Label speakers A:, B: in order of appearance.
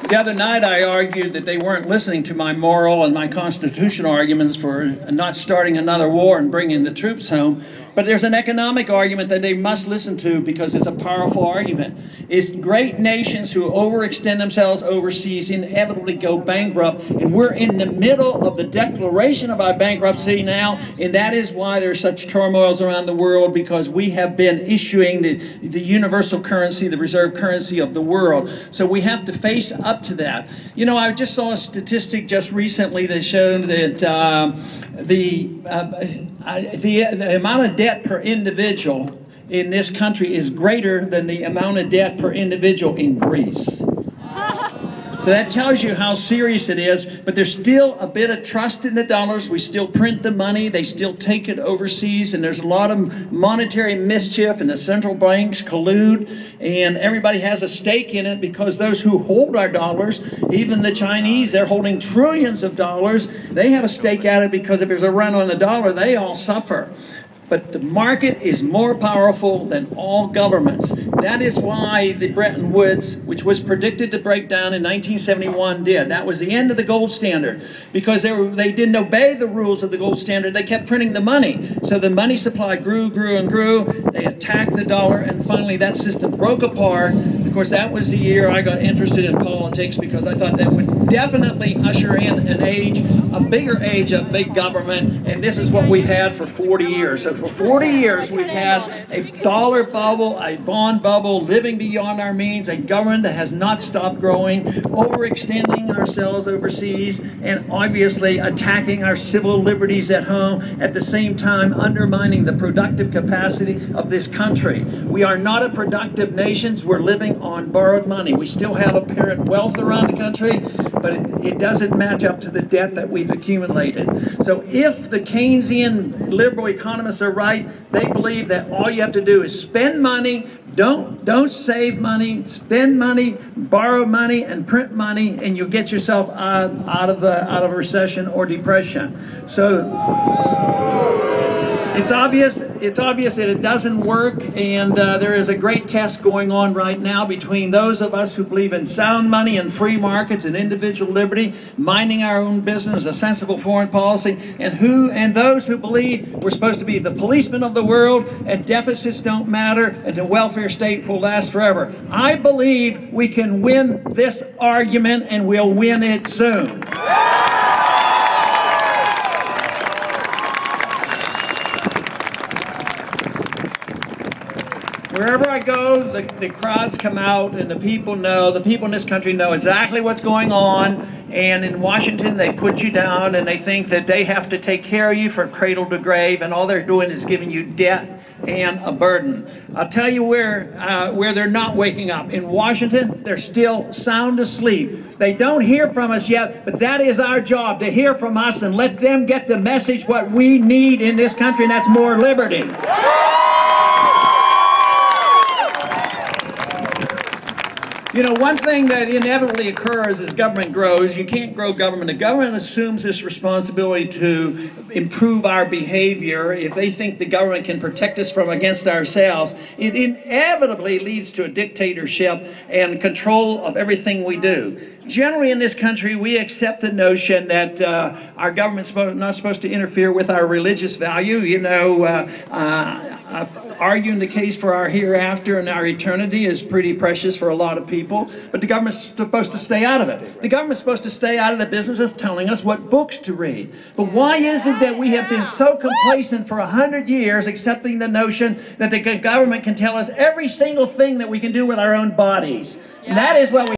A: The other night I argued that they weren't listening to my moral and my constitutional arguments for not starting another war and bringing the troops home. But there's an economic argument that they must listen to because it's a powerful argument. It's great nations who overextend themselves overseas inevitably go bankrupt, and we're in the middle of the declaration of our bankruptcy now, and that is why there's such turmoils around the world, because we have been issuing the universal currency, the reserve currency of the world. So we have to face up to that. You know, I just saw a statistic just recently that showed that the amount of debt per individual in this country is greater than the amount of debt per individual in Greece. So that tells you how serious it is, but there's still a bit of trust in the dollars. We still print the money, they still take it overseas, and there's a lot of monetary mischief, and the central banks collude, and everybody has a stake in it because those who hold our dollars, even the Chinese, they're holding trillions of dollars, they have a stake at it because if there's a run on the dollar, they all suffer. But the market is more powerful than all governments. That is why the Bretton Woods, which was predicted to break down in 1971, did. That was the end of the gold standard because they didn't obey the rules of the gold standard. They kept printing the money. So the money supply grew and grew. They attacked the dollar, and finally that system broke apart. Of course, that was the year I got interested in politics because I thought that would definitely usher in an age, a bigger age of big government, and this is what we've had for 40 years. So for 40 years, we've had a dollar bubble, a bond bubble, living beyond our means, a government that has not stopped growing, overextending ourselves overseas, and obviously attacking our civil liberties at home, at the same time undermining the productive capacity of this country. We are not a productive nation. We're living on borrowed money. We still have apparent wealth around the country, but it doesn't match up to the debt that we've accumulated. So if the Keynesian liberal economists are right, they believe that all you have to do is spend money, don't save money, spend money, borrow money, and print money, and you'll get yourself out of a recession or depression. So it's obvious that it doesn't work, and there is a great test going on right now between those of us who believe in sound money and free markets and individual liberty, minding our own business, a sensible foreign policy, and those who believe we're supposed to be the policemen of the world and deficits don't matter and the welfare state will last forever. I believe we can win this argument, and we'll win it soon. Wherever I go, the crowds come out, and the people in this country know exactly what's going on. And in Washington, they put you down, and they think that they have to take care of you from cradle to grave, and all they're doing is giving you debt and a burden. I'll tell you where they're not waking up. In Washington, they're still sound asleep. They don't hear from us yet, but that is our job, to hear from us and let them get the message what we need in this country, and that's more liberty. You know, one thing that inevitably occurs as government grows, you can't grow government. The government assumes this responsibility to improve our behavior. If they think the government can protect us from against ourselves, it inevitably leads to a dictatorship and control of everything we do. Generally in this country, we accept the notion that our government's not supposed to interfere with our religious value. You know, arguing the case for our hereafter and our eternity is pretty precious for a lot of people, but the government's supposed to stay out of it. The government's supposed to stay out of the business of telling us what books to read. But why is it that we have been so complacent for 100 years accepting the notion that the government can tell us every single thing that we can do with our own bodies? And that is what we